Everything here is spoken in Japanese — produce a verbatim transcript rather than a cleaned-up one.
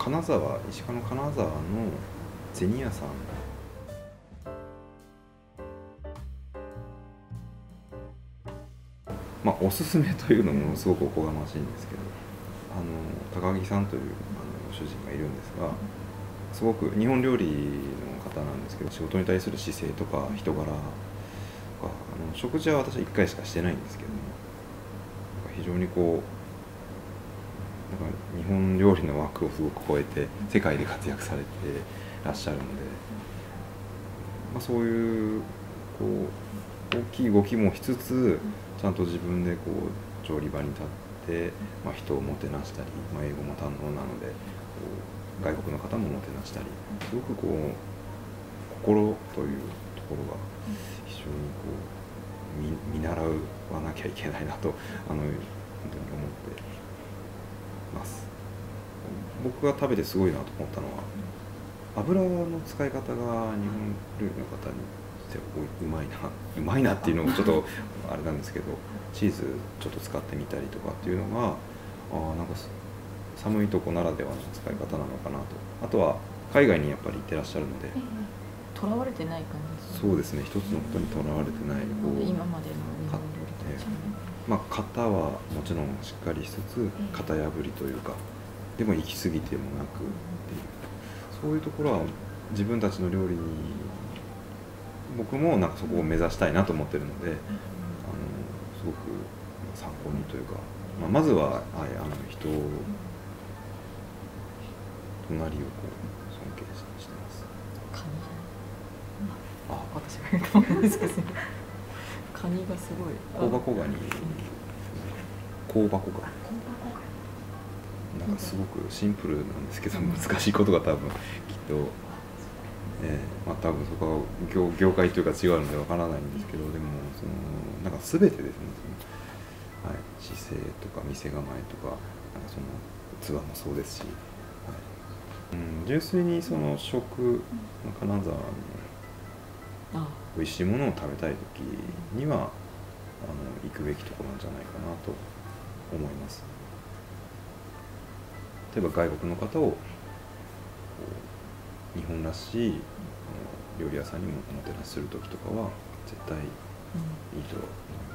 金沢、石川の金沢の銭屋さん、まあおすすめというのもすごくおこがましいんですけど、あの高木さんというあの主人がいるんですが、すごく日本料理の方なんですけど、仕事に対する姿勢とか人柄とか、あの食事は私はいっかいしかしてないんですけども、非常にこうなんか日本料理の枠をすごく超えて世界で活躍されてらっしゃるので、まあ、そういうこう大きい動きもしつつ、ちゃんと自分でこう調理場に立って、まあ、人をもてなしたり、まあ、英語も堪能なのでこう外国の方ももてなしたり、すごくこう心というところが非常にこう 見, 見習わなきゃいけないなとあの本当に思ってます。僕が食べてすごいなと思ったのは、油の使い方が日本料理の方にしてうまいなうまいなっていうのもちょっとあれなんですけど、チーズちょっと使ってみたりとかっていうのが、あなんか寒いとこならではの使い方なのかなと。あとは海外にやっぱり行ってらっしゃるので、 とらわれてない感じですね。 そうですね、一つのことにとらわれてない、こう今までの日本料理とですね、 まあ型はもちろんしっかりしつつ型破りというか、でも行き過ぎてもなくっていう、そういうところは自分たちの料理に僕もなんかそこを目指したいなと思ってるので、あのすごく参考にというか、まあ、まずは、はい、あの人を隣をこう尊敬してます。 カニあ、 私が言うかもですけど、カニがすごい香箱ガニ、香箱ガニ、なんかすごくシンプルなんですけど難しいことが多分きっと、えー、まあ多分そこは 業, 業界というか違うのでわからないんですけど、でもそのなんか全てですね、その、はい、姿勢とか店構えとか、なんかその器もそうですし、はい、うん、純粋にその食、金沢の美味しいものを食べたい時にはあの行くべきところなんじゃないかなと思います。例えば外国の方を日本らしい料理屋さんにもおもてなしする時とかは絶対いいと思います。